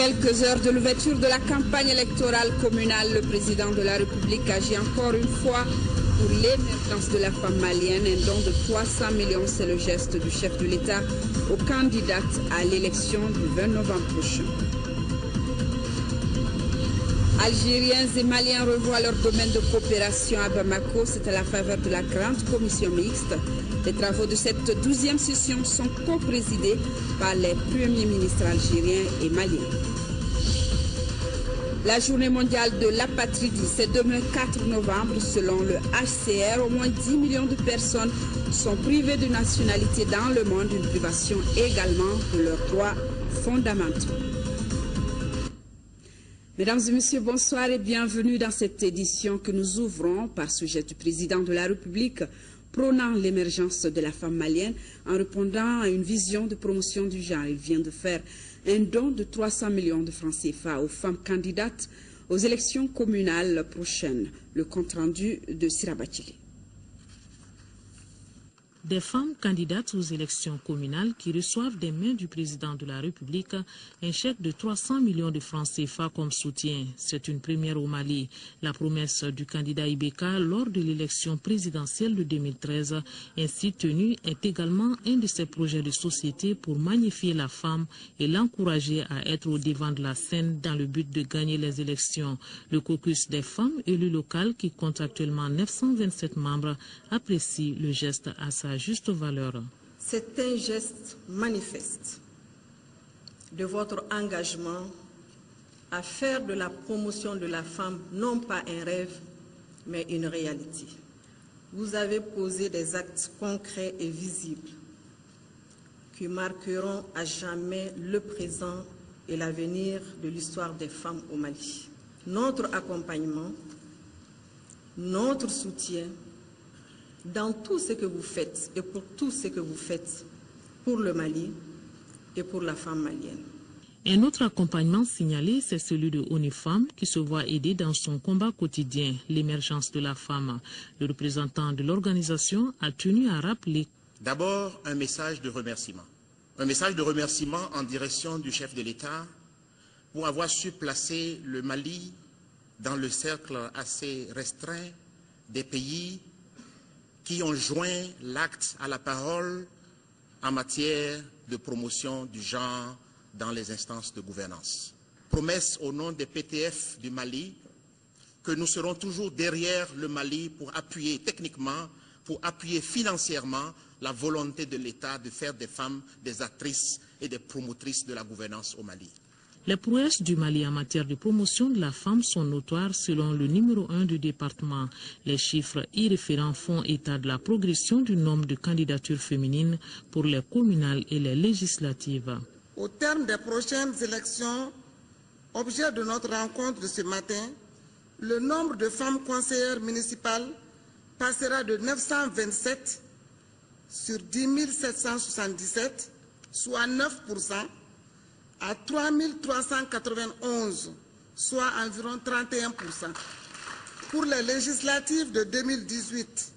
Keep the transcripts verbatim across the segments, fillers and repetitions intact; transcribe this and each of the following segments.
quelques heures de l'ouverture de la campagne électorale communale, le président de la République agit encore une fois pour l'émergence de la femme malienne. Un don de trois cents millions, c'est le geste du chef de l'État aux candidates à l'élection du vingt novembre prochain. Algériens et Maliens revoient leur domaine de coopération à Bamako. C'est à la faveur de la grande commission mixte. Les travaux de cette douzième session sont co-présidés par les premiers ministres algériens et maliens. La journée mondiale de l'apatridie, c'est demain quatre novembre. Selon le H C R, au moins dix millions de personnes sont privées de nationalité dans le monde, une privation également de leurs droits fondamentaux. Mesdames et messieurs, bonsoir et bienvenue dans cette édition que nous ouvrons par sujet du président de la République prônant l'émergence de la femme malienne en répondant à une vision de promotion du genre. Il vient de faire un don de trois cents millions de francs C F A aux femmes candidates aux élections communales prochaines. Le compte-rendu de Sirabachili. Des femmes candidates aux élections communales qui reçoivent des mains du président de la République un chèque de trois cents millions de francs C F A comme soutien. C'est une première au Mali. La promesse du candidat Ibeka lors de l'élection présidentielle de deux mille treize, ainsi tenue, est également un de ses projets de société pour magnifier la femme et l'encourager à être au devant de la scène dans le but de gagner les élections. Le caucus des femmes élues locales, qui compte actuellement neuf cent vingt-sept membres, apprécie le geste à sa juste valeur. C'est un geste manifeste de votre engagement à faire de la promotion de la femme non pas un rêve, mais une réalité. Vous avez posé des actes concrets et visibles qui marqueront à jamais le présent et l'avenir de l'histoire des femmes au Mali. Notre accompagnement, notre soutien, dans tout ce que vous faites et pour tout ce que vous faites pour le Mali et pour la femme malienne. Un autre accompagnement signalé, c'est celui de ONUFEM qui se voit aider dans son combat quotidien, l'émergence de la femme. Le représentant de l'organisation a tenu à rappeler. D'abord, un message de remerciement. Un message de remerciement en direction du chef de l'État pour avoir su placer le Mali dans le cercle assez restreint des pays qui ont joint l'acte à la parole en matière de promotion du genre dans les instances de gouvernance. Promesse au nom des P T F du Mali que nous serons toujours derrière le Mali pour appuyer techniquement, pour appuyer financièrement la volonté de l'État de faire des femmes des actrices et des promotrices de la gouvernance au Mali. Les prouesses du Mali en matière de promotion de la femme sont notoires selon le numéro un du département. Les chiffres y référents font état de la progression du nombre de candidatures féminines pour les communales et les législatives. Au terme des prochaines élections, objet de notre rencontre de ce matin, le nombre de femmes conseillères municipales passera de neuf cent vingt-sept sur dix mille sept cent soixante-dix-sept, soit neuf pour cent, à trois mille trois cent quatre-vingt-onze, soit environ trente et un pour cent. Pour les législatives de deux mille dix-huit,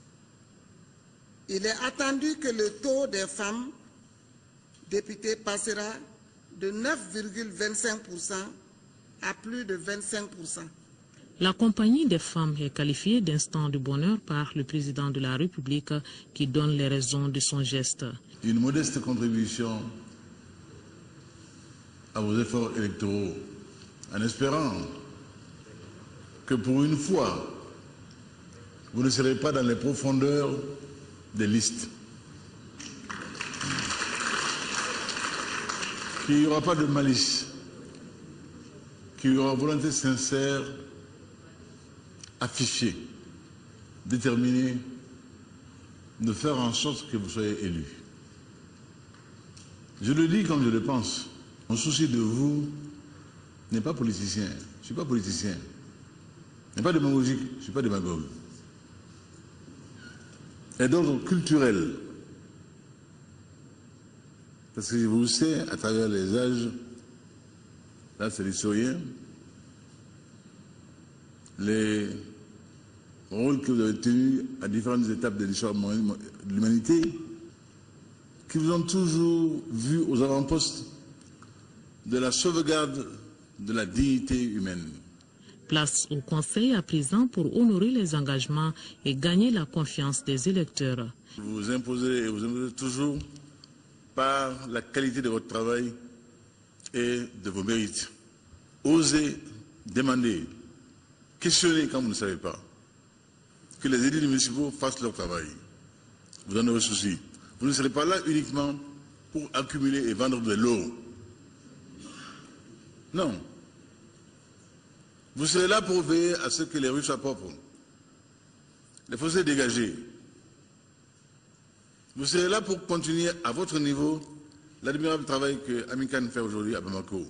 il est attendu que le taux des femmes députées passera de neuf virgule vingt-cinq pour cent à plus de vingt-cinq pour cent. La compagnie des femmes est qualifiée d'instant de bonheur par le président de la République qui donne les raisons de son geste. Une modeste contribution à vos efforts électoraux, en espérant que pour une fois, vous ne serez pas dans les profondeurs des listes, qu'il n'y aura pas de malice, qu'il y aura volonté sincère, affichée, déterminée, de faire en sorte que vous soyez élus. Je le dis comme je le pense. Mon souci de vous n'est pas politicien. Je ne suis pas politicien. N'est pas démagogique. Je ne suis pas démagogue. Et d'ordre culturel. Parce que je vous sais, à travers les âges, là c'est l'historien, les rôles que vous avez tenus à différentes étapes de l'histoire de l'humanité, qui vous ont toujours vu aux avant-postes de la sauvegarde de la dignité humaine. Place au Conseil à présent pour honorer les engagements et gagner la confiance des électeurs. Vous vous imposez et vous imposez toujours par la qualité de votre travail et de vos mérites. Osez demander, questionner quand vous ne savez pas. Que les élus municipaux fassent leur travail. Vous en aurez souci. Vous ne serez pas là uniquement pour accumuler et vendre de l'eau. Non. Vous serez là pour veiller à ce que les rues soient propres, les fossés dégagés. Vous serez là pour continuer à votre niveau l'admirable travail que Amin Khan fait aujourd'hui à Bamako.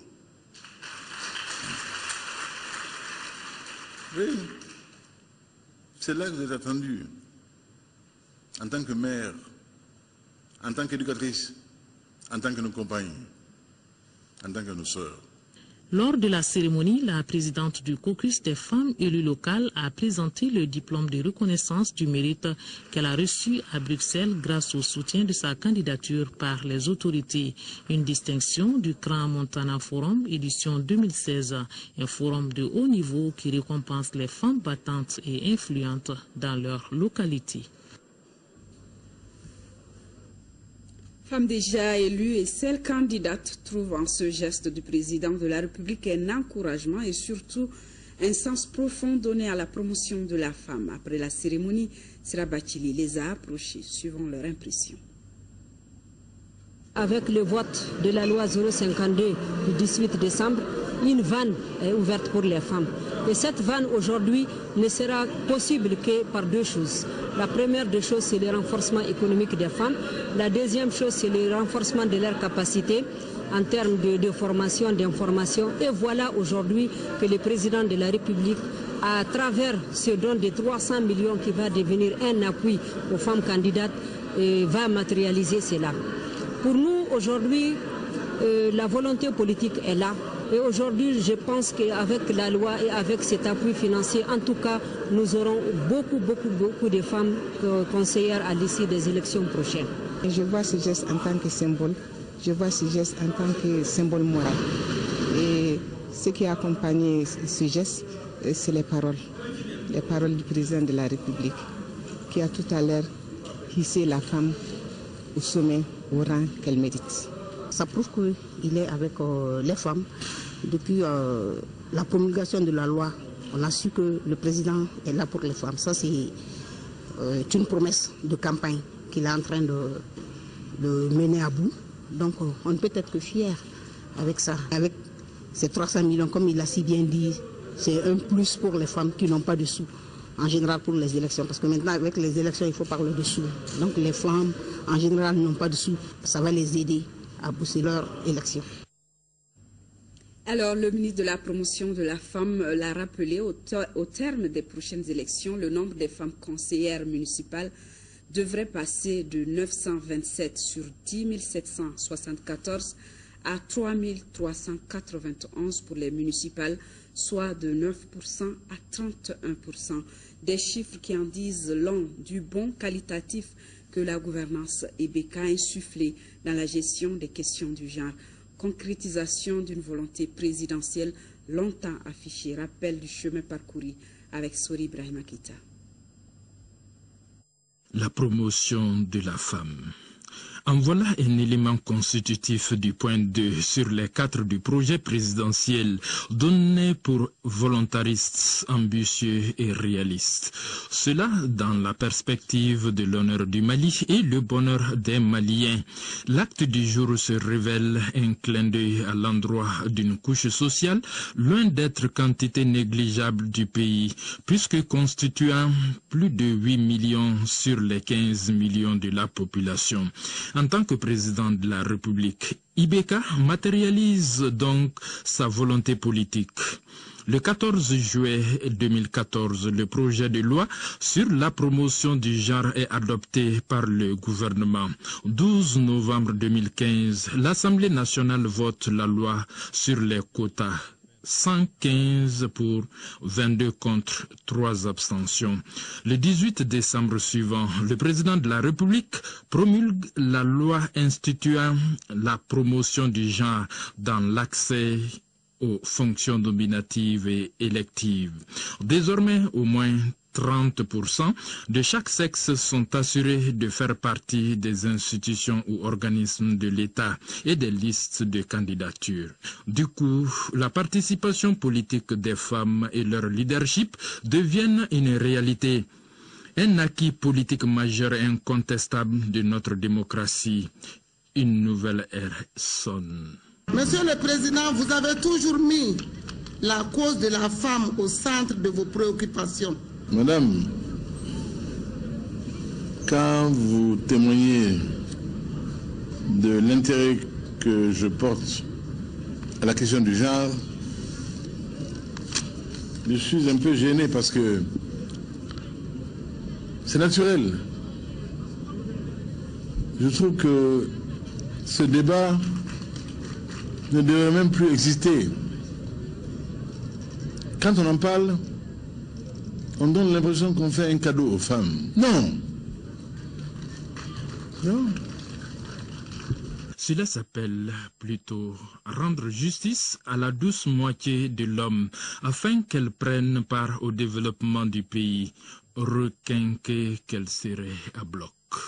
Oui, c'est là que vous êtes attendu, en tant que mère, en tant qu'éducatrice, en tant que nos compagnes, en tant que nos sœurs. Lors de la cérémonie, la présidente du caucus des femmes élues locales a présenté le diplôme de reconnaissance du mérite qu'elle a reçu à Bruxelles grâce au soutien de sa candidature par les autorités. Une distinction du Grand Montana Forum, édition deux mille seize, un forum de haut niveau qui récompense les femmes battantes et influentes dans leur localité. Femmes déjà élues et celles candidates trouvent en ce geste du président de la République un encouragement et surtout un sens profond donné à la promotion de la femme. Après la cérémonie, Sira Bachili les a approchées suivant leur impression. Avec le vote de la loi zéro cinquante-deux du dix-huit décembre, une vanne est ouverte pour les femmes. Et cette vanne aujourd'hui ne sera possible que par deux choses. La première des choses, c'est le renforcement économique des femmes. La deuxième chose, c'est le renforcement de leurs capacités en termes de, de formation, d'information. Et voilà aujourd'hui que le président de la République, à travers ce don de trois cents millions qui va devenir un appui aux femmes candidates, euh, va matérialiser cela. Pour nous, aujourd'hui, euh, la volonté politique est là. Et aujourd'hui, je pense qu'avec la loi et avec cet appui financier, en tout cas, nous aurons beaucoup, beaucoup, beaucoup de femmes conseillères à l'issue des élections prochaines. Et je vois ce geste en tant que symbole, je vois ce geste en tant que symbole moral. Et ce qui a accompagné ce geste, c'est les paroles, les paroles du président de la République, qui a tout à l'heure hissé la femme au sommet, au rang qu'elle mérite. Ça prouve qu'il est avec euh, les femmes. Depuis euh, la promulgation de la loi, on a su que le président est là pour les femmes. Ça, c'est euh, une promesse de campagne qu'il est en train de, de mener à bout. Donc, on ne peut être que fier avec ça. Avec ces trois cents millions, comme il a si bien dit, c'est un plus pour les femmes qui n'ont pas de sous, en général pour les élections. Parce que maintenant, avec les élections, il faut parler de sous. Donc, les femmes, en général, n'ont pas de sous. Ça va les aider à pousser leur élection. Alors, le ministre de la Promotion de la Femme l'a rappelé, au, au terme des prochaines élections, le nombre des femmes conseillères municipales devrait passer de neuf cent vingt-sept sur dix mille sept cent soixante-quatorze à trois mille trois cent quatre-vingt-onze pour les municipales, soit de neuf pour cent à trente et un pour cent. Des chiffres qui en disent long du bon qualitatif que la gouvernance E B K a insufflé dans la gestion des questions du genre. Concrétisation d'une volonté présidentielle longtemps affichée, rappel du chemin parcouru avec Sori Ibrahima Kita. La promotion de la femme. En voilà un élément constitutif du point deux sur les quatre du projet présidentiel donné pour volontaristes, ambitieux et réalistes. Cela dans la perspective de l'honneur du Mali et le bonheur des Maliens. L'acte du jour se révèle un clin d'œil à l'endroit d'une couche sociale, loin d'être quantité négligeable du pays, puisque constituant plus de huit millions sur les quinze millions de la population. En tant que président de la République, I B K matérialise donc sa volonté politique. Le quatorze juillet deux mille quatorze, le projet de loi sur la promotion du genre est adopté par le gouvernement. douze novembre deux mille quinze, l'Assemblée nationale vote la loi sur les quotas. cent quinze pour, vingt-deux contre, trois abstentions. Le dix-huit décembre suivant, le président de la République promulgue la loi instituant la promotion du genre dans l'accès aux fonctions nominatives et électives. Désormais, au moins trente pour cent de chaque sexe sont assurés de faire partie des institutions ou organismes de l'État et des listes de candidature. Du coup, la participation politique des femmes et leur leadership deviennent une réalité. Un acquis politique majeur et incontestable de notre démocratie. Une nouvelle ère sonne. Monsieur le Président, vous avez toujours mis la cause de la femme au centre de vos préoccupations. Madame, quand vous témoignez de l'intérêt que je porte à la question du genre, je suis un peu gêné parce que c'est naturel. Je trouve que ce débat ne devrait même plus exister. Quand on en parle, on donne l'impression qu'on fait un cadeau aux femmes. Non. Non. Cela s'appelle plutôt rendre justice à la douce moitié de l'homme afin qu'elle prenne part au développement du pays, requinquée qu'elle serait à bloc.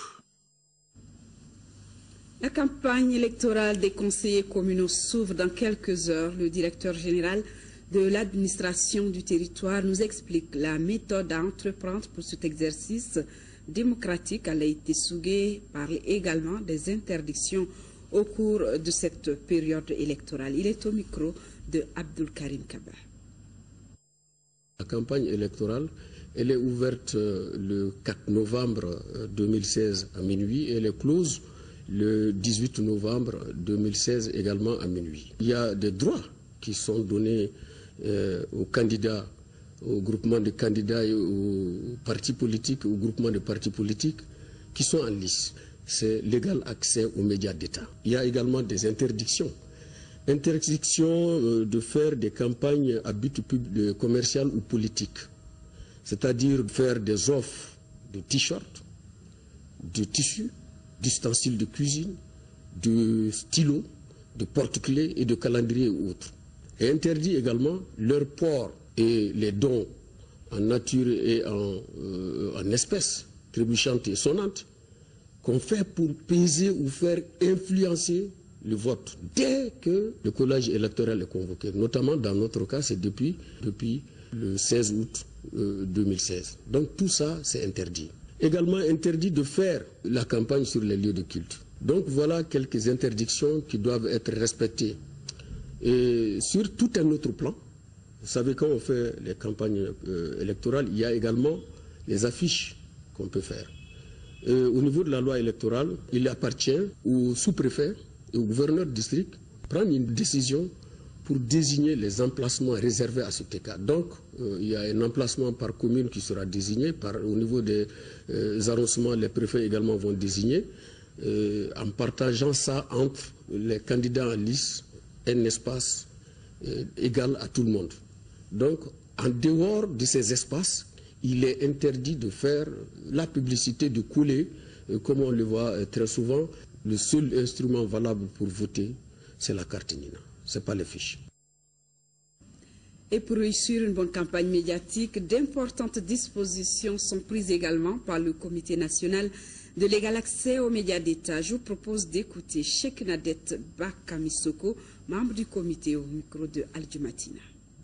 La campagne électorale des conseillers communaux s'ouvre dans quelques heures. Le directeur général de l'administration du territoire nous explique la méthode à entreprendre pour cet exercice démocratique. Alaïté Sougué parle également des interdictions au cours de cette période électorale. Il est au micro de Abdul Karim Kaba. La campagne électorale, elle est ouverte le quatre novembre deux mille seize à minuit et elle est close le dix-huit novembre deux mille seize également à minuit. Il y a des droits qui sont donnés euh, aux candidats, aux groupements de candidats et aux partis politiques, aux groupements de partis politiques qui sont en lice. C'est l'égal accès aux médias d'État. Il y a également des interdictions. Interdiction euh, de faire des campagnes à but commercial ou politique. C'est-à-dire faire des offres de t-shirts, de tissus, d'ustensiles de cuisine, de stylos, de porte-clés et de calendriers ou autres. Et interdit également leur port et les dons en nature et en, euh, en espèces trébuchantes et sonnantes qu'on fait pour peser ou faire influencer le vote dès que le collège électoral est convoqué. Notamment dans notre cas, c'est depuis, depuis le seize août euh, deux mille seize. Donc tout ça, c'est interdit. Également interdit de faire la campagne sur les lieux de culte. Donc voilà quelques interdictions qui doivent être respectées. Et sur tout un autre plan, vous savez, quand on fait les campagnes euh, électorales, il y a également les affiches qu'on peut faire. Euh, au niveau de la loi électorale, il appartient au sous-préfet et au gouverneur de district de prendre une décision pour désigner les emplacements réservés à ce cas. Donc, euh, il y a un emplacement par commune qui sera désigné. Par, au niveau des euh, arrondissements, les préfets également vont désigner, euh, en partageant ça entre les candidats en lice, un espace euh, égal à tout le monde. Donc, en dehors de ces espaces, il est interdit de faire la publicité, de couler, euh, comme on le voit euh, très souvent. Le seul instrument valable pour voter, c'est la carte Nina. Ce n'est pas les fiches. Et pour réussir une bonne campagne médiatique, d'importantes dispositions sont prises également par le Comité national de l'égal accès aux médias d'État. Je vous propose d'écouter Cheikh Nadet Bakamisoko, membre du comité, au micro de Al-Jumatina.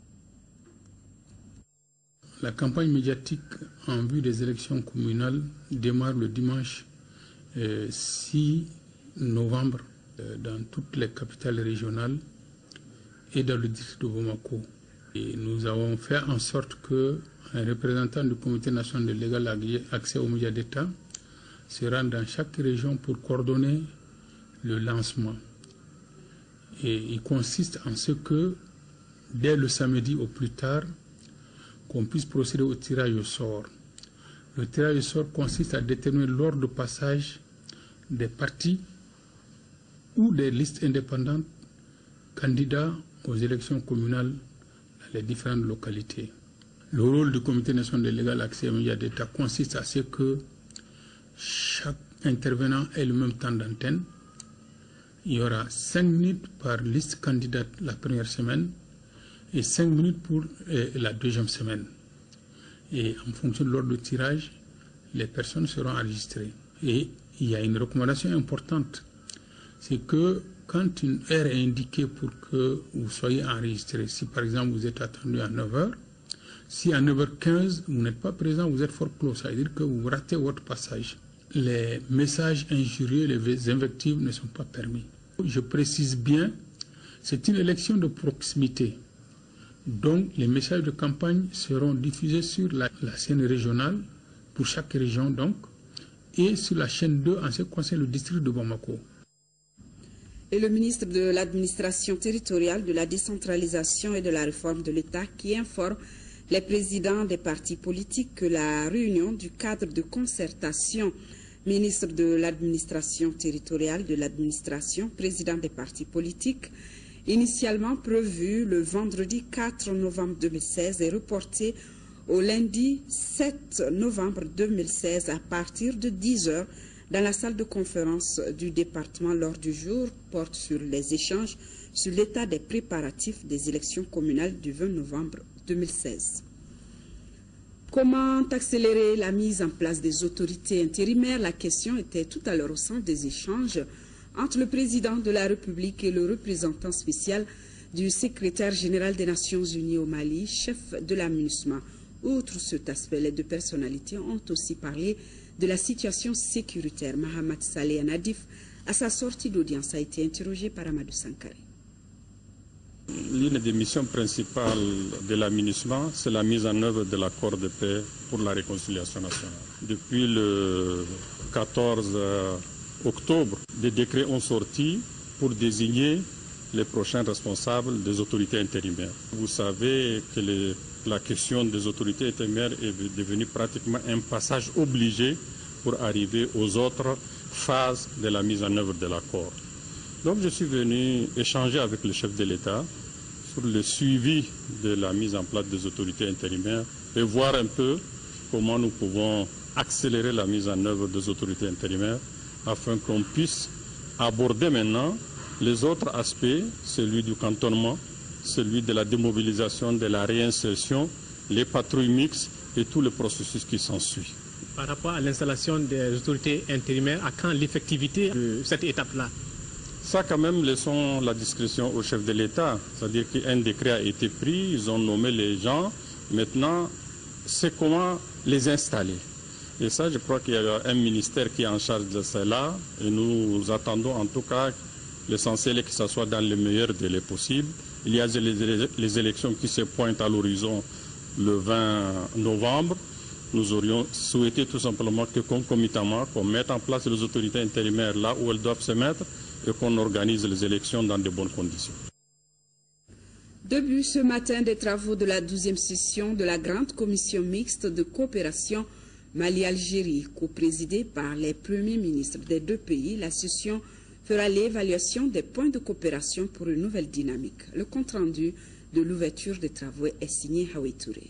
La campagne médiatique en vue des élections communales démarre le dimanche euh, six novembre euh, dans toutes les capitales régionales et dans le district de Bamako. Et nous avons fait en sorte qu'un représentant du Comité national de l'égal accès aux médias d'État se rende dans chaque région pour coordonner le lancement. Et il consiste en ce que, dès le samedi au plus tard, qu'on puisse procéder au tirage au sort. Le tirage au sort consiste à déterminer l'ordre de passage des partis ou des listes indépendantes candidats aux élections communales dans les différentes localités. Le rôle du Comité national de l'égal accès aux médias d'État consiste à ce que chaque intervenant ait le même temps d'antenne. Il y aura cinq minutes par liste candidate la première semaine et cinq minutes pour euh, la deuxième semaine. Et en fonction de l'ordre de tirage, les personnes seront enregistrées. Et il y a une recommandation importante, c'est que quand une heure est indiquée pour que vous soyez enregistré, si par exemple vous êtes attendu à neuf heures, si à neuf heures quinze vous n'êtes pas présent, vous êtes fort clos, ça veut dire que vous ratez votre passage. Les messages injurieux, les invectives ne sont pas permis. Je précise bien, c'est une élection de proximité. Donc les messages de campagne seront diffusés sur la, la scène régionale, pour chaque région donc, et sur la chaîne deux en ce qui concerne le district de Bamako. Et le ministre de l'administration territoriale, de la décentralisation et de la réforme de l'État qui informe les présidents des partis politiques que la réunion du cadre de concertation, ministre de l'administration territoriale, de l'administration, président des partis politiques, initialement prévue le vendredi quatre novembre deux mille seize, est reportée au lundi sept novembre deux mille seize à partir de dix heures dans la salle de conférence du département. L'ordre du jour porte sur les échanges sur l'état des préparatifs des élections communales du vingt novembre deux mille seize. Comment accélérer la mise en place des autorités intérimaires? La question était tout à l'heure au centre des échanges entre le président de la République et le représentant spécial du secrétaire général des Nations Unies au Mali, chef de la MINUSMA. Outre cet aspect, les deux personnalités ont aussi parlé de la situation sécuritaire. Mahamat Saleh Nadif, à sa sortie d'audience, a été interrogé par Amadou Sankare. L'une des missions principales de la MINUSMA, c'est la mise en œuvre de l'accord de paix pour la réconciliation nationale. Depuis le quatorze octobre, des décrets ont sorti pour désigner les prochains responsables des autorités intérimaires. Vous savez que les, la question des autorités intérimaires est devenue pratiquement un passage obligé pour arriver aux autres phases de la mise en œuvre de l'accord. Donc je suis venu échanger avec le chef de l'État sur le suivi de la mise en place des autorités intérimaires et voir un peu comment nous pouvons accélérer la mise en œuvre des autorités intérimaires afin qu'on puisse aborder maintenant les autres aspects, celui du cantonnement, celui de la démobilisation, de la réinsertion, les patrouilles mixtes et tout le processus qui s'ensuit. Par rapport à l'installation des autorités intérimaires, à quand l'effectivité de cette étape-là? Ça, quand même, laissons la discrétion au chef de l'État. C'est-à-dire qu'un décret a été pris, ils ont nommé les gens. Maintenant, c'est comment les installer. Et ça, je crois qu'il y a un ministère qui est en charge de cela. Et nous attendons en tout cas l'essentiel est que ce soit dans les meilleurs délais possibles. Il y a les, les élections qui se pointent à l'horizon le vingt novembre. Nous aurions souhaité tout simplement que concomitamment, qu'on mette en place les autorités intérimaires là où elles doivent se mettre et qu'on organise les élections dans de bonnes conditions. Début ce matin des travaux de la douzième session de la Grande Commission mixte de coopération Mali-Algérie, co-présidée par les premiers ministres des deux pays. La session fera l'évaluation des points de coopération pour une nouvelle dynamique. Le compte-rendu de l'ouverture des travaux est signé Hawi Touré.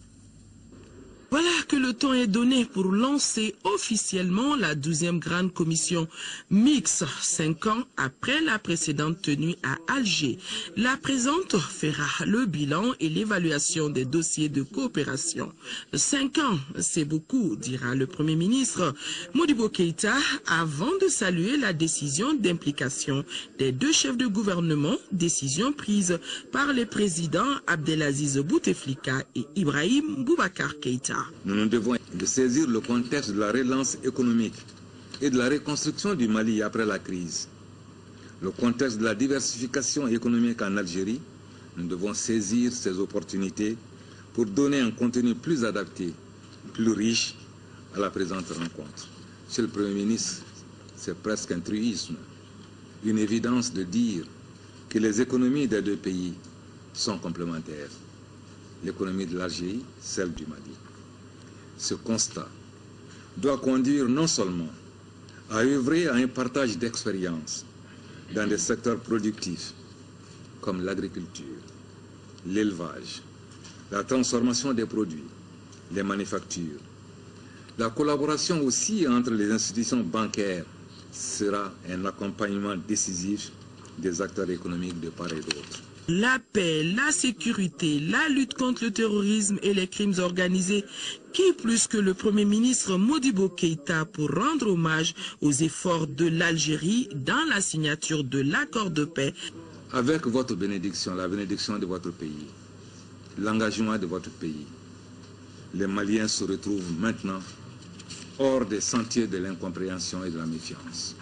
Voilà que le temps est donné pour lancer officiellement la douzième grande commission mixte, cinq ans après la précédente tenue à Alger. La présente fera le bilan et l'évaluation des dossiers de coopération. Cinq ans, c'est beaucoup, dira le Premier ministre Modibo Keïta, avant de saluer la décision d'implication des deux chefs de gouvernement, décision prise par les présidents Abdelaziz Bouteflika et Ibrahim Boubacar Keïta. Nous nous devons de saisir le contexte de la relance économique et de la reconstruction du Mali après la crise. Le contexte de la diversification économique en Algérie, nous devons saisir ces opportunités pour donner un contenu plus adapté, plus riche à la présente rencontre. Monsieur le Premier ministre, c'est presque un truisme, une évidence de dire que les économies des deux pays sont complémentaires. L'économie de l'Algérie, celle du Mali. Ce constat doit conduire non seulement à œuvrer à un partage d'expériences dans des secteurs productifs comme l'agriculture, l'élevage, la transformation des produits, les manufactures. La collaboration aussi entre les institutions bancaires sera un accompagnement décisif des acteurs économiques de part et d'autre. La paix, la sécurité, la lutte contre le terrorisme et les crimes organisés, qui plus que le Premier ministre Modibo Keïta pour rendre hommage aux efforts de l'Algérie dans la signature de l'accord de paix. Avec votre bénédiction, la bénédiction de votre pays, l'engagement de votre pays, les Maliens se retrouvent maintenant hors des sentiers de l'incompréhension et de la méfiance.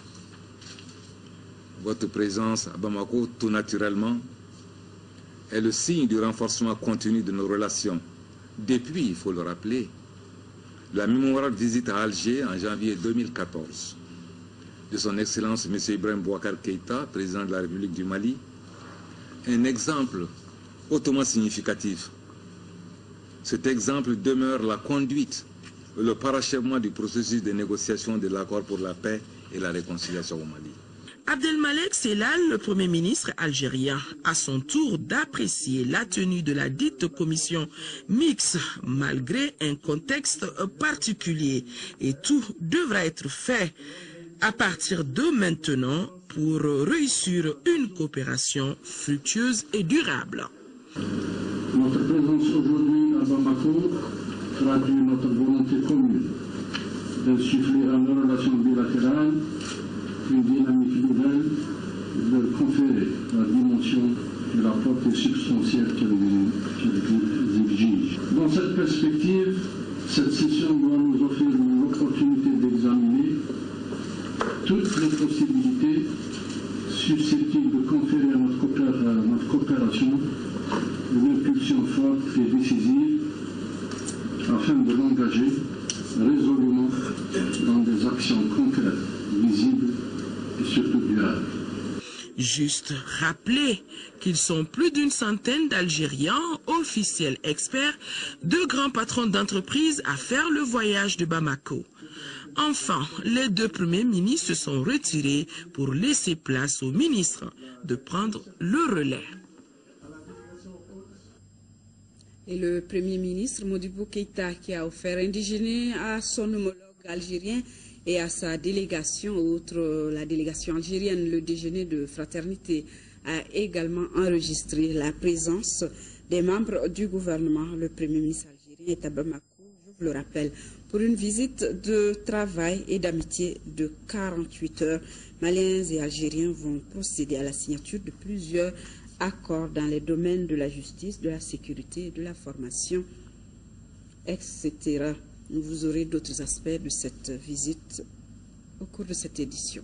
Votre présence à Bamako, tout naturellement, est le signe du renforcement continu de nos relations. Depuis, il faut le rappeler, la mémorable visite à Alger en janvier deux mille quatorze de son Excellence M. Ibrahim Boubacar Keïta, président de la République du Mali, un exemple hautement significatif. Cet exemple demeure la conduite, le parachèvement du processus de négociation de l'accord pour la paix et la réconciliation au Mali. Abdelmalek Sellal, le Premier ministre algérien, à son tour d'apprécier la tenue de la dite commission mixte malgré un contexte particulier. Et tout devra être fait à partir de maintenant pour réussir une coopération fructueuse et durable. Notre présence aujourd'hui à Bamako traduit notre volonté commune d'insuffler à nos relations bilatérales une dynamique nouvelle, de conférer la dimension et la portée substantielle qu'elle exige. Dans cette perspective, cette session doit nous offrir une opportunité d'examiner toutes les possibilités susceptibles de conférer à notre, coopéra à notre coopération une impulsion forte et décisive afin de l'engager résolument dans des actions concrètes, visibles et surtout durables. Juste rappeler qu'ils sont plus d'une centaine d'Algériens, officiels experts, de grands patrons d'entreprises à faire le voyage de Bamako. Enfin, les deux premiers ministres se sont retirés pour laisser place aux ministres de prendre le relais. Et le Premier ministre Modibo Keïta, qui a offert un déjeuner à son homologue algérien et à sa délégation, outre la délégation algérienne, le déjeuner de fraternité a également enregistré la présence des membres du gouvernement. Le Premier ministre algérien est à Bamako, je vous le rappelle, pour une visite de travail et d'amitié de quarante-huit heures. Maliens et Algériens vont procéder à la signature de plusieurs accords dans les domaines de la justice, de la sécurité, de la formation, et cetera. Vous aurez d'autres aspects de cette visite au cours de cette édition.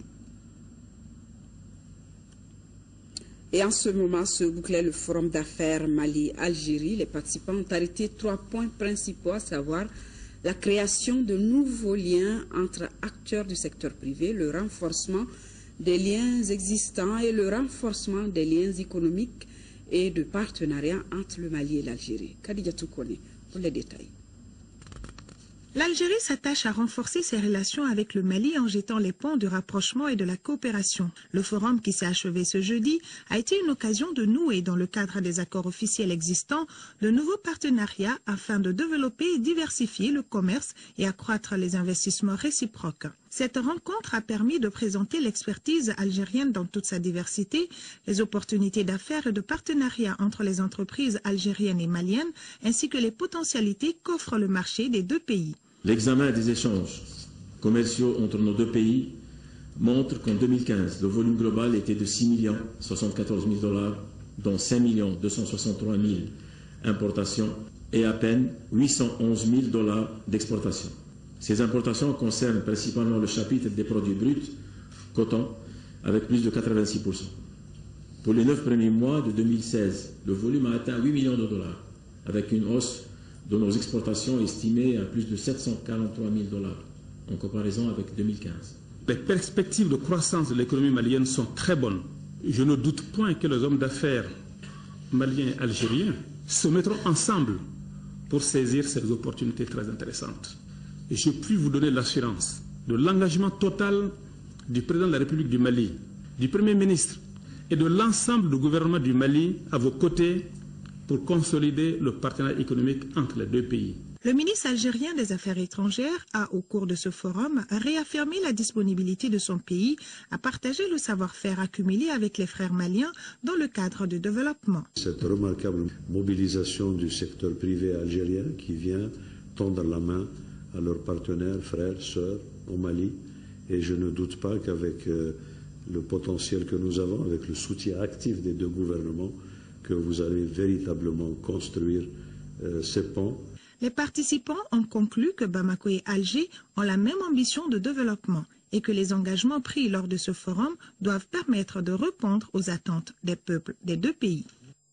Et en ce moment se bouclait le forum d'affaires Mali-Algérie. Les participants ont arrêté trois points principaux, à savoir la création de nouveaux liens entre acteurs du secteur privé, le renforcement des liens existants et le renforcement des liens économiques et de partenariat entre le Mali et l'Algérie. Khadija Toukone pour les détails. L'Algérie s'attache à renforcer ses relations avec le Mali en jetant les ponts de rapprochement et de la coopération. Le forum qui s'est achevé ce jeudi a été une occasion de nouer, dans le cadre des accords officiels existants, de nouveaux partenariats afin de développer et diversifier le commerce et accroître les investissements réciproques. Cette rencontre a permis de présenter l'expertise algérienne dans toute sa diversité, les opportunités d'affaires et de partenariat entre les entreprises algériennes et maliennes, ainsi que les potentialités qu'offre le marché des deux pays. L'examen des échanges commerciaux entre nos deux pays montre qu'en deux mille quinze, le volume global était de six millions soixante-quatorze mille dollars, dont cinq millions deux cent soixante-trois mille importations et à peine huit cent onze mille dollars d'exportations. Ces importations concernent principalement le chapitre des produits bruts, coton, avec plus de quatre-vingt-six pour cent. Pour les neuf premiers mois de deux mille seize, le volume a atteint huit millions de dollars, avec une hausse de nos exportations estimées à plus de sept cent quarante-trois mille dollars, en comparaison avec deux mille quinze. Les perspectives de croissance de l'économie malienne sont très bonnes. Je ne doute point que les hommes d'affaires maliens et algériens se mettront ensemble pour saisir ces opportunités très intéressantes. Et je puis vous donner l'assurance de l'engagement total du président de la République du Mali, du Premier ministre et de l'ensemble du gouvernement du Mali à vos côtés pour consolider le partenariat économique entre les deux pays. Le ministre algérien des Affaires étrangères a, au cours de ce forum, réaffirmé la disponibilité de son pays à partager le savoir-faire accumulé avec les frères maliens dans le cadre du développement. Cette remarquable mobilisation du secteur privé algérien qui vient tendre la main à leurs partenaires, frères, sœurs au Mali, et je ne doute pas qu'avec euh, le potentiel que nous avons, avec le soutien actif des deux gouvernements, que vous allez véritablement construire euh, ces ponts. Les participants ont conclu que Bamako et Alger ont la même ambition de développement et que les engagements pris lors de ce forum doivent permettre de répondre aux attentes des peuples des deux pays.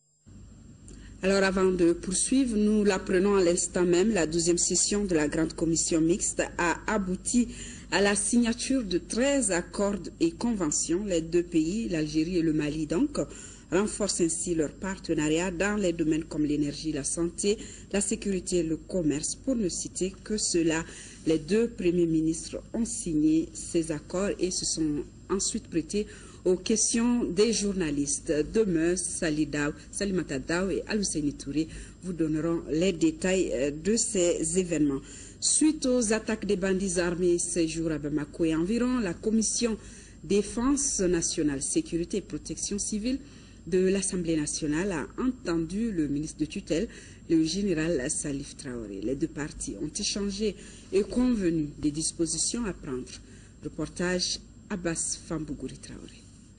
Alors avant de poursuivre, nous l'apprenons à l'instant même, la douzième session de la Grande Commission mixte a abouti à la signature de treize accords et conventions. Les deux pays, l'Algérie et le Mali donc, renforcent ainsi leur partenariat dans les domaines comme l'énergie, la santé, la sécurité et le commerce. Pour ne citer que cela, les deux premiers ministres ont signé ces accords et se sont ensuite prêtés aux questions des journalistes. Demain, Salimata Daw et Al-Husseini Touré vous donneront les détails de ces événements. Suite aux attaques des bandits armés ces jours à Bamako et environ, la Commission Défense nationale, Sécurité et Protection civile de l'Assemblée nationale a entendu le ministre de tutelle, le général Salif Traoré. Les deux parties ont échangé et convenu des dispositions à prendre. Reportage Abbas Fambougouri Traoré.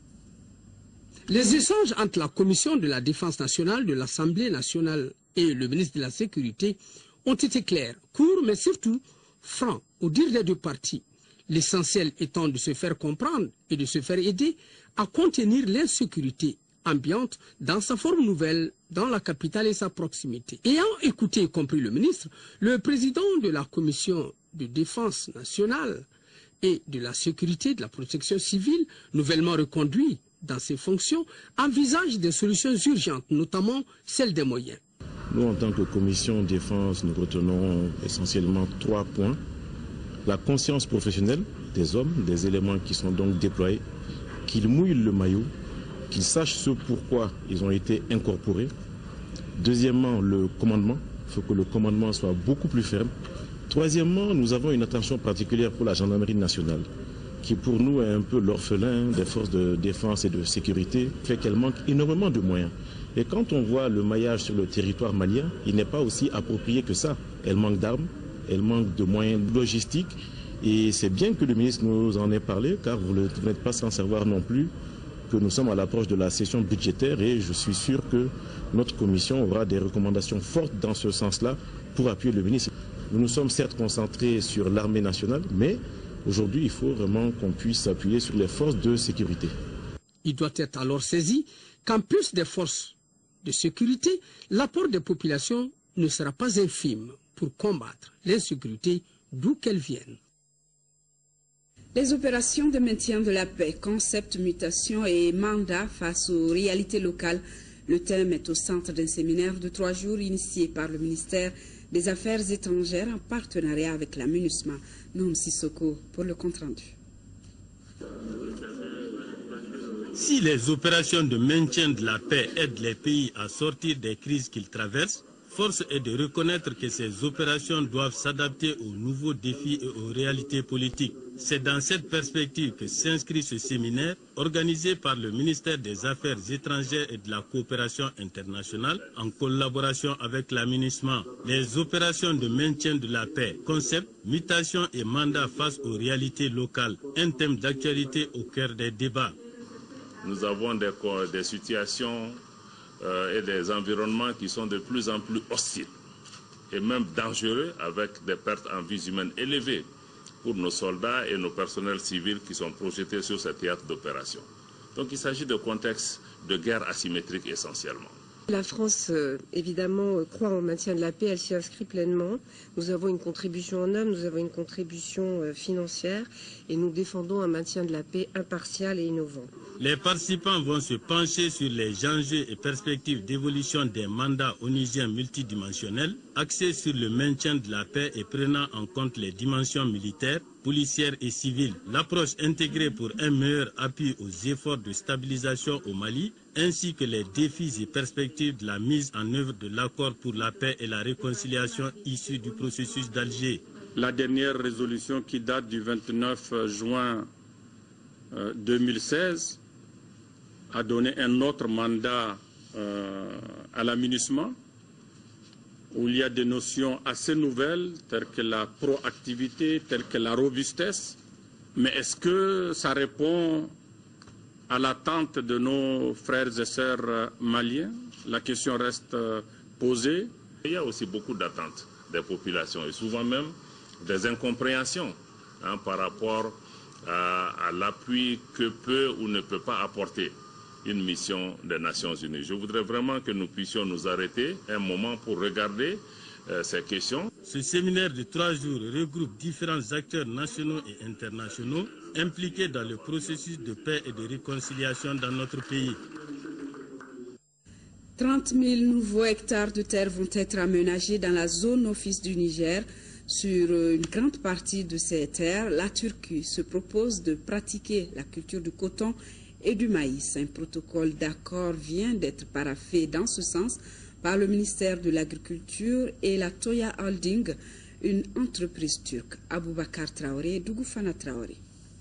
Les échanges entre la Commission de la Défense nationale de l'Assemblée nationale et le ministre de la Sécurité ont été clairs, courts mais surtout francs au dire des deux parties. L'essentiel étant de se faire comprendre et de se faire aider à contenir l'insécurité ambiante dans sa forme nouvelle dans la capitale et sa proximité. Ayant écouté et compris le ministre, le président de la Commission de défense nationale et de la sécurité de la protection civile, nouvellement reconduit dans ses fonctions, envisage des solutions urgentes, notamment celle des moyens. Nous, en tant que commission défense, nous retenons essentiellement trois points. La conscience professionnelle des hommes, des éléments qui sont donc déployés, qu'ils mouillent le maillot, qu'ils sachent ce pourquoi ils ont été incorporés. Deuxièmement, le commandement. Il faut que le commandement soit beaucoup plus ferme. Troisièmement, nous avons une attention particulière pour la gendarmerie nationale, qui pour nous est un peu l'orphelin des forces de défense et de sécurité, fait qu'elle manque énormément de moyens. Et quand on voit le maillage sur le territoire malien, il n'est pas aussi approprié que ça. Elle manque d'armes, elle manque de moyens logistiques, et c'est bien que le ministre nous en ait parlé, car vous n'êtes pas sans savoir non plus que nous sommes à l'approche de la session budgétaire et je suis sûr que notre commission aura des recommandations fortes dans ce sens-là pour appuyer le ministre. Nous nous sommes certes concentrés sur l'armée nationale, mais aujourd'hui, il faut vraiment qu'on puisse s'appuyer sur les forces de sécurité. Il doit être alors saisi qu'en plus des forces de sécurité, l'apport des populations ne sera pas infime pour combattre l'insécurité d'où qu'elle vienne. Les opérations de maintien de la paix, concept, mutation et mandat face aux réalités locales. Le thème est au centre d'un séminaire de trois jours initié par le ministère des Affaires étrangères en partenariat avec la MINUSMA. Noum Sissoko pour le compte-rendu. Si les opérations de maintien de la paix aident les pays à sortir des crises qu'ils traversent, force est de reconnaître que ces opérations doivent s'adapter aux nouveaux défis et aux réalités politiques. C'est dans cette perspective que s'inscrit ce séminaire organisé par le ministère des Affaires étrangères et de la coopération internationale en collaboration avec la MINUSMA. Les opérations de maintien de la paix, concept, mutation et mandat face aux réalités locales, un thème d'actualité au cœur des débats. Nous avons des, des situations euh, et des environnements qui sont de plus en plus hostiles et même dangereux avec des pertes en vies humaines élevées pour nos soldats et nos personnels civils qui sont projetés sur ces théâtres d'opération. Donc il s'agit de contextes de guerre asymétrique essentiellement. La France, euh, évidemment, euh, croit au maintien de la paix, elle s'y inscrit pleinement. Nous avons une contribution en hommes, nous avons une contribution euh, financière et nous défendons un maintien de la paix impartial et innovant. Les participants vont se pencher sur les enjeux et perspectives d'évolution des mandats onusiens multidimensionnels, axés sur le maintien de la paix et prenant en compte les dimensions militaires, policières et civiles. L'approche intégrée pour un meilleur appui aux efforts de stabilisation au Mali ainsi que les défis et perspectives de la mise en œuvre de l'accord pour la paix et la réconciliation issu du processus d'Alger. La dernière résolution qui date du vingt-neuf juin deux mille seize a donné un autre mandat euh, à la MINUSMA, où il y a des notions assez nouvelles, telles que la proactivité, telles que la robustesse. Mais est-ce que ça répond à l'attente de nos frères et sœurs maliens? La question reste posée. Il y a aussi beaucoup d'attentes des populations et souvent même des incompréhensions hein, par rapport à, à l'appui que peut ou ne peut pas apporter une mission des Nations Unies. Je voudrais vraiment que nous puissions nous arrêter un moment pour regarder euh, ces questions. Ce séminaire de trois jours regroupe différents acteurs nationaux et internationaux impliqués dans le processus de paix et de réconciliation dans notre pays. trente mille nouveaux hectares de terre vont être aménagés dans la zone office du Niger. Sur une grande partie de ces terres, la Turquie se propose de pratiquer la culture du coton et du maïs. Un protocole d'accord vient d'être paraphé dans ce sens par le ministère de l'Agriculture et la Toya Holding, une entreprise turque. Aboubakar Traoré et Dougoufana Traoré.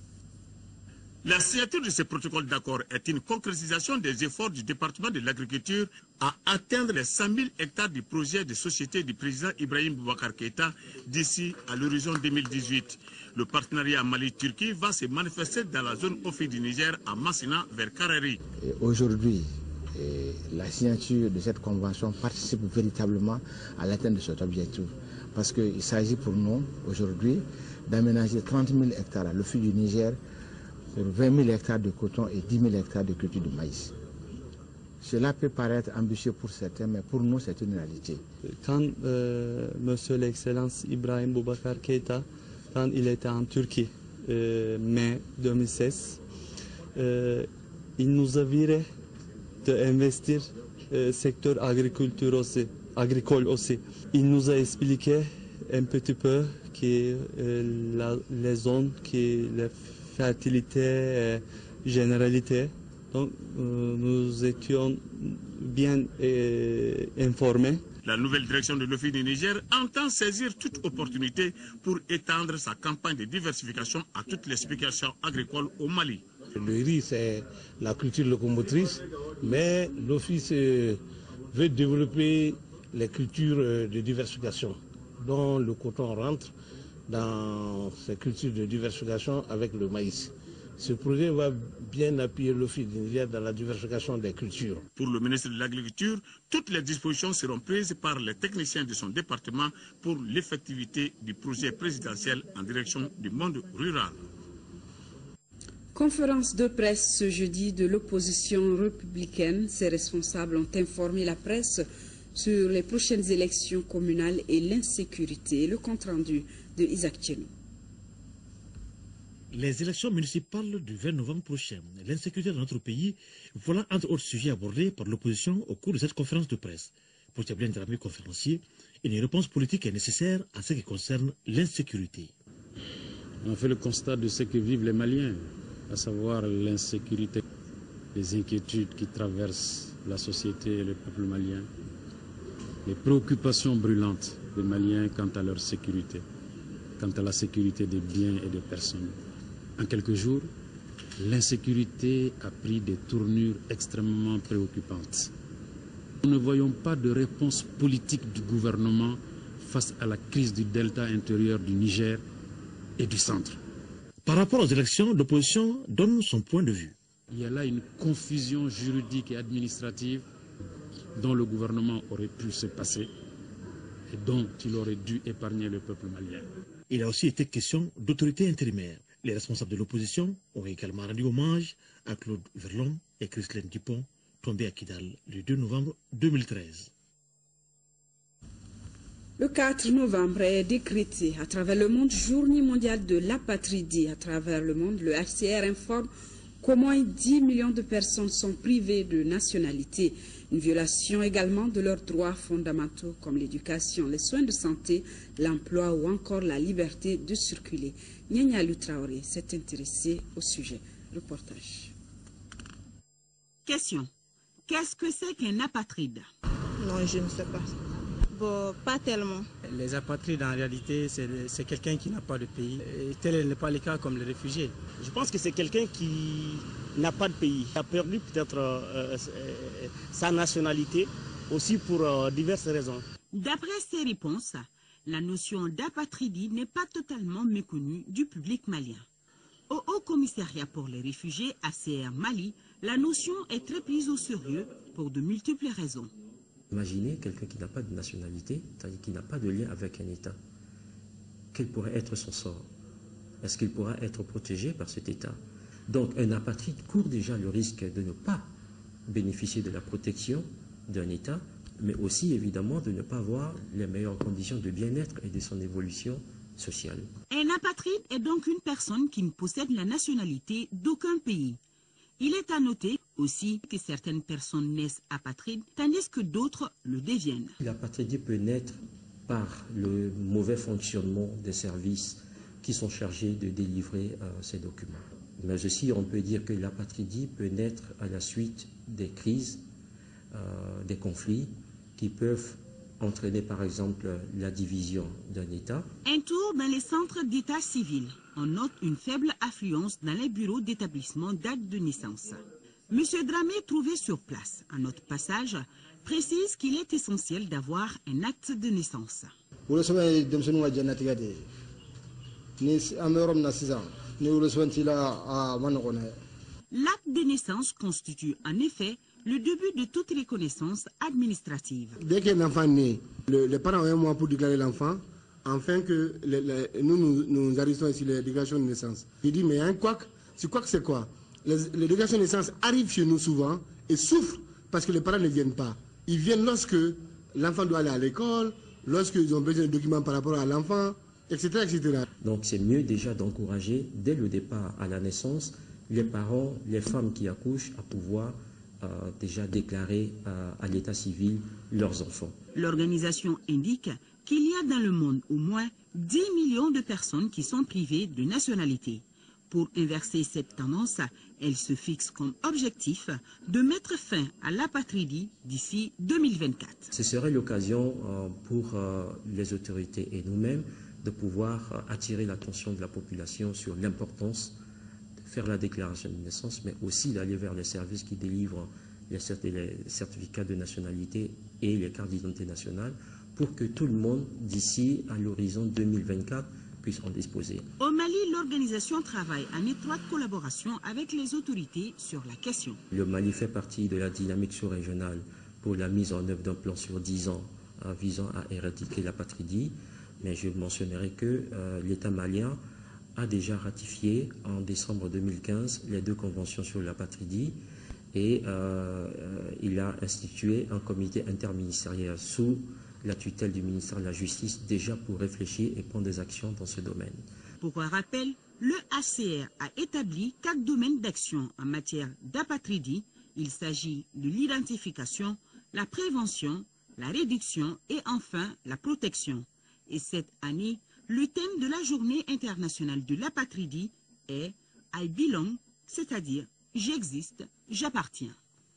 La signature de ce protocole d'accord est une concrétisation des efforts du département de l'agriculture à atteindre les cent mille hectares du projet de société du président Ibrahim Boubacar Keïta d'ici à l'horizon deux mille dix-huit. Le partenariat Mali-Turquie va se manifester dans la zone office du Niger à Massina vers Karari. Aujourd'hui, la signature de cette convention participe véritablement à l'atteinte de cet objectif. Parce qu'il s'agit pour nous aujourd'hui d'aménager trente mille hectares à l'office du Niger sur vingt mille hectares de coton et dix mille hectares de culture de maïs. Cela peut paraître ambitieux pour certains, mais pour nous, c'est une réalité. Quand euh, Monsieur l'Excellence Ibrahim Boubacar Keïta, quand il était en Turquie, euh, mai deux mille seize, euh, il nous a viré d'investir euh, secteur agriculture aussi, agricole aussi. Il nous a expliqué un petit peu que euh, la, les zones, que les fertilité et généralité. Donc euh, nous étions bien euh, informés. La nouvelle direction de l'Office du Niger entend saisir toute opportunité pour étendre sa campagne de diversification à toutes les spéculations agricoles au Mali. Le riz, c'est la culture locomotrice, mais l'Office euh, veut développer les cultures euh, de diversification, dont le coton rentre dans ces cultures de diversification avec le maïs. Ce projet va bien appuyer l'Office du Niger dans la diversification des cultures. Pour le ministre de l'Agriculture, toutes les dispositions seront prises par les techniciens de son département pour l'effectivité du projet présidentiel en direction du monde rural. Conférence de presse ce jeudi de l'opposition républicaine. Ses responsables ont informé la presse sur les prochaines élections communales et l'insécurité. Le compte-rendu de Isaac Tchenou. Les élections municipales du vingt novembre prochain, l'insécurité dans notre pays, voilà entre autres sujets abordés par l'opposition au cours de cette conférence de presse. Pour établir un drame conférencier, une réponse politique est nécessaire à ce qui concerne l'insécurité. On fait le constat de ce que vivent les Maliens, à savoir l'insécurité, les inquiétudes qui traversent la société et le peuple malien, les préoccupations brûlantes des Maliens quant à leur sécurité, quant à la sécurité des biens et des personnes. En quelques jours, l'insécurité a pris des tournures extrêmement préoccupantes. Nous ne voyons pas de réponse politique du gouvernement face à la crise du delta intérieur du Niger et du centre. Par rapport aux élections, l'opposition donne son point de vue. Il y a là une confusion juridique et administrative dont le gouvernement aurait pu se passer et dont il aurait dû épargner le peuple malien. Il a aussi été question d'autorité intérimaire. Les responsables de l'opposition ont également rendu hommage à Claude Verlon et Christine Dupont, tombés à Kidal le deux novembre deux mille treize. Le quatre novembre est décrété à travers le monde Journée mondiale de l'apatridie. À travers le monde, le H C R informe qu'au moins dix millions de personnes sont privées de nationalité. Une violation également de leurs droits fondamentaux comme l'éducation, les soins de santé, l'emploi ou encore la liberté de circuler. Nyanya Traoré s'est intéressé au sujet. Reportage. Question. Qu'est-ce que c'est qu'un apatride? Non, je ne sais pas. Bon, pas tellement. Les apatrides, en réalité, c'est quelqu'un qui n'a pas de pays. Et tel n'est pas le cas comme les réfugiés. Je pense que c'est quelqu'un qui n'a pas de pays. Il a perdu peut-être euh, sa nationalité, aussi pour euh, diverses raisons. D'après ces réponses, la notion d'apatridie n'est pas totalement méconnue du public malien. Au Haut Commissariat pour les réfugiés, A C R Mali, la notion est très prise au sérieux pour de multiples raisons. Imaginez quelqu'un qui n'a pas de nationalité, c'est-à-dire qui n'a pas de lien avec un État. Quel pourrait être son sort? Est-ce qu'il pourra être protégé par cet État? Donc un apatride court déjà le risque de ne pas bénéficier de la protection d'un État, mais aussi évidemment de ne pas avoir les meilleures conditions de bien-être et de son évolution sociale. Un apatride est donc une personne qui ne possède la nationalité d'aucun pays. Il est à noter aussi que certaines personnes naissent apatrides, tandis que d'autres le deviennent. L'apatridie peut naître par le mauvais fonctionnement des services qui sont chargés de délivrer euh, ces documents. Mais aussi, on peut dire que l'apatridie peut naître à la suite des crises, euh, des conflits, qui peuvent entraîner par exemple la division d'un État. Un tour dans les centres d'état civil. On note une faible affluence dans les bureaux d'établissement d'actes de naissance. Monsieur Dramé, trouvé sur place, à notre passage, précise qu'il est essentiel d'avoir un acte de naissance. L'acte de naissance constitue en effet le début de toute reconnaissance administrative. Dès qu'un enfant naît, le, les parents ont un mois pour déclarer l'enfant, afin que le, le, nous, nous, nous arrêtons ici les déclarations de naissance. Je dis, mais il y a un couac. Ce couac, c'est quoi? les, les déclarations de naissance arrivent chez nous souvent et souffrent parce que les parents ne viennent pas. Ils viennent lorsque l'enfant doit aller à l'école, lorsqu'ils ont besoin de documents par rapport à l'enfant, et cetera, et cetera. Donc c'est mieux déjà d'encourager, dès le départ à la naissance, les parents, les femmes qui accouchent à pouvoir euh, déjà déclarer euh, à l'état civil leurs enfants. L'organisation indique qu'il y a dans le monde au moins dix millions de personnes qui sont privées de nationalité. Pour inverser cette tendance, elle se fixe comme objectif de mettre fin à l'apatridie d'ici deux mille vingt-quatre. Ce serait l'occasion euh, pour euh, les autorités et nous-mêmes de pouvoir euh, attirer l'attention de la population sur l'importance de faire la déclaration de naissance, mais aussi d'aller vers les services qui délivrent les certificats de nationalité et les cartes d'identité nationale pour que tout le monde, d'ici à l'horizon deux mille vingt-quatre, puisse en disposer. Au Mali, l'organisation travaille en étroite collaboration avec les autorités sur la question. Le Mali fait partie de la dynamique sous-régionale pour la mise en œuvre d'un plan sur dix ans euh, visant à éradiquer l'apatridie, mais je mentionnerai que euh, l'État malien a déjà ratifié en décembre deux mille quinze les deux conventions sur l'apatridie et euh, euh, il a institué un comité interministériel sous la tutelle du ministère de la Justice déjà pour réfléchir et prendre des actions dans ce domaine. Pour un rappel, le A C R a établi quatre domaines d'action en matière d'apatridie. Il s'agit de l'identification, la prévention, la réduction et enfin la protection. Et cette année, le thème de la journée internationale de l'apatridie est « I belong », c'est-à-dire « j'existe, j'appartiens ».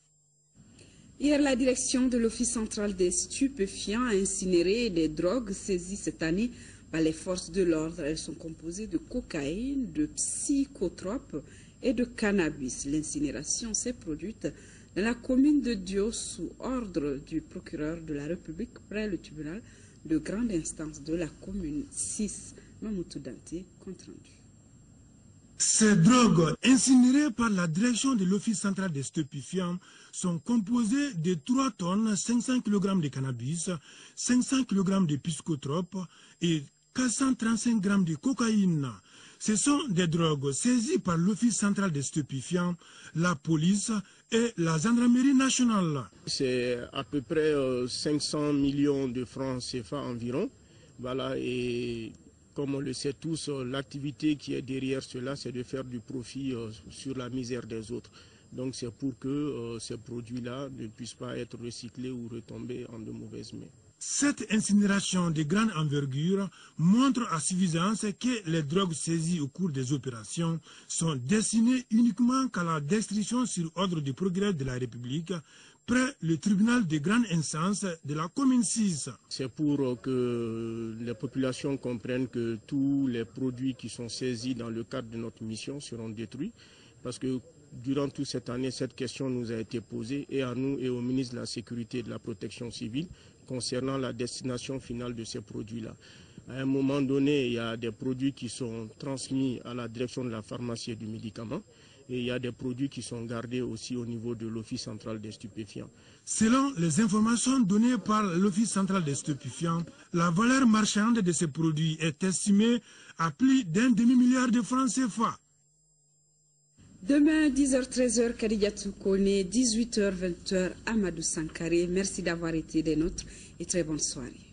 Hier, la direction de l'Office central des stupéfiants a incinéré des drogues saisies cette année par les forces de l'ordre. Elles sont composées de cocaïne, de psychotropes et de cannabis. L'incinération s'est produite dans la commune de Dio sous ordre du procureur de la République près le tribunal de grande instance de la commune six. Mamoutou Dante, compte rendu. Ces drogues incinérées par la direction de l'Office central des stupéfiants sont composées de trois tonnes cinq cents kilogrammes de cannabis, cinq cents kilogrammes de psychotropes et quatre cent trente-cinq grammes de cocaïne. Ce sont des drogues saisies par l'Office central des stupéfiants, la police et la gendarmerie nationale. C'est à peu près euh, cinq cents millions de francs C F A environ. Voilà, et comme on le sait tous, l'activité qui est derrière cela, c'est de faire du profit euh, sur la misère des autres. Donc c'est pour que euh, ces produits-là ne puissent pas être recyclés ou retomber en de mauvaises mains. Cette incinération de grande envergure montre à suffisance que les drogues saisies au cours des opérations sont destinées uniquement qu'à la destruction sur ordre du procureur de la République près le tribunal de grande instance de la commune six. C'est pour que les populations comprennent que tous les produits qui sont saisis dans le cadre de notre mission seront détruits, parce que durant toute cette année, cette question nous a été posée, et à nous et au ministre de la Sécurité et de la Protection civile, concernant la destination finale de ces produits-là. À un moment donné, il y a des produits qui sont transmis à la direction de la pharmacie et du médicament, et il y a des produits qui sont gardés aussi au niveau de l'Office central des stupéfiants. Selon les informations données par l'Office central des stupéfiants, la valeur marchande de ces produits est estimée à plus d'un demi-milliard de francs C F A. Demain, dix heures treize heures, Kadidiatou Kone, dix-huit heures vingt heures, Amadou Sankaré. Merci d'avoir été des nôtres et très bonne soirée.